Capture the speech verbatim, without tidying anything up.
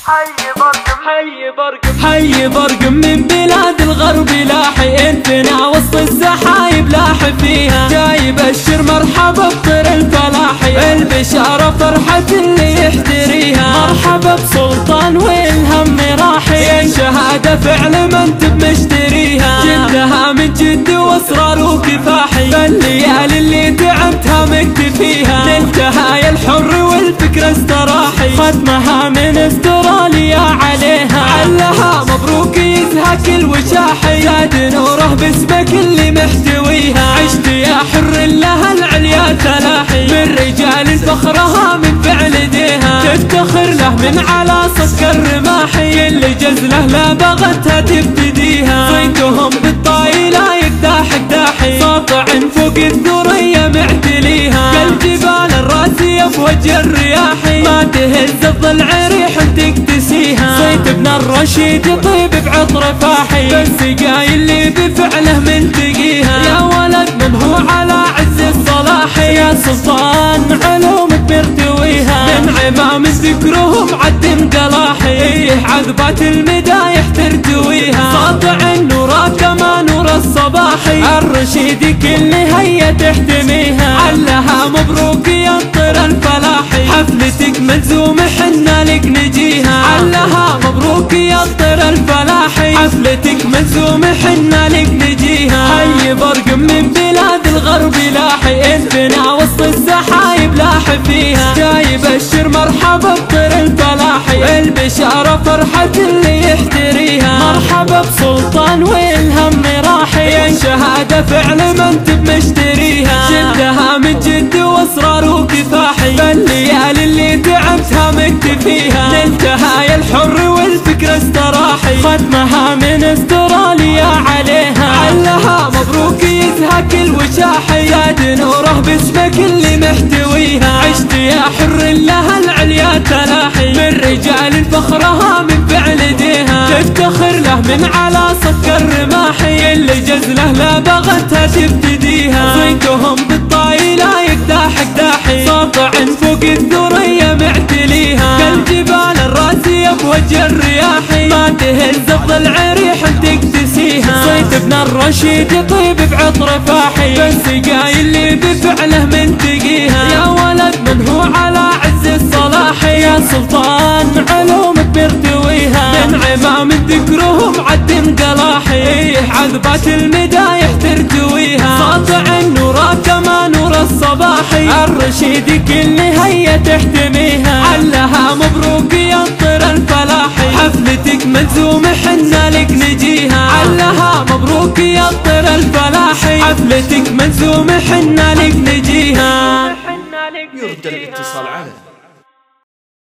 حي برقم حي برقم حي برقم من بلاد الغرب لاحي انتنا وسط السحايب لاح فيها، جاي يبشر مرحبا بطير الفلاحي، البشارة فرحة اللي يحتريها، مرحبا بسلطان والهم راحي، الشهادة فعل ما انت بمشتريها، جدها من جد واصرار وكفاحي، فالليالي اللي تعبتها مكتفيها، نلتها يا الحر والفكرة استراحي، ختمها من استراليا عليها، علها مبروك يزهك الوشاحي، زاد نوره باسمك اللي محتويها، عشت يا حر لها العليا تلاحي، من رجال فخرها من فعل ديها، تفتخر له من على صك الرماحي، اللي جزله لا بغتها تبتديها، صيتهم بالطايلة يقداح قداحي، ساطع فوق الثريا معتليها، كالجبال الراسية في وجه الرياحي، ما تهز الضلع ريح تكتسيها، صيت ابن الرشيد يطيب بعطر فاحي، فالسقاي اللي بفعله منتقيها، يا ولد من هو على عز الصلاحي، يا سلطان علومك مرتويها، من عمام ذكرهم عدم قلاحي، عذبات المدايح ترتويها، ساطع النور كما نور الصباحي، الرشيد كل هي تحتميها، علها مبروك يا طير الفلاحي، حفلتك ملزوم حنا لك نجيها، علها مبروك يا طير الفلاحي، حفلتك ملزوم حنا لك نجيها، حي برقم من بلاد الغرب لاحي، انتنا وسط السحايب لاح فيها، جاي يبشر مرحبا بطير الفلاحي، البشارة فرحة اللي يحتريها، مرحبا بسلطان والهم راحي، الشهادة فعل ما انت بمشتريها، جدها من جد واصرار وكفاحي، فالليالي اللي تعبتها مكتفيها، نلتها يا الحر والفكرة استراحي، ختمها من استراليا عليها، علها مبروك يزهك الوشاحي، زاد نوره باسمك اللي محتويها، عشت يا حر لها العليا تلاحي، من رجال فخرها من فعل ديها، تفتخر له من على صك الرماحي، اللي جزله لا بغتها تبتديها، صيتهم بالطايلة يقداح قداحي، ساطع فوق الثريا معتليها، كالجبال الراسية بوجه الرياحي، ما تهز الضلع ريح تكتسيها، صيت ابن الرشيد يطيب بعطر فاحي، فالسقاي اللي بفعله منتقيها، يا ولد من هو على عز الصلاحي، يا سلطان علومك مرتويها، من عمام ذكرهم عدم قلاحي، عذبات المدايح ترتويها، ساطع النور كما نور الصباحي، الرشيد كل هي تحتميها، علها مبروك يا طير الفلاحي، حفلتك ملزوم حنا لك نجيها، علها مبروك يا طير الفلاحي، حفلتك ملزوم حنا لك نجيها. يرجى الاتصال على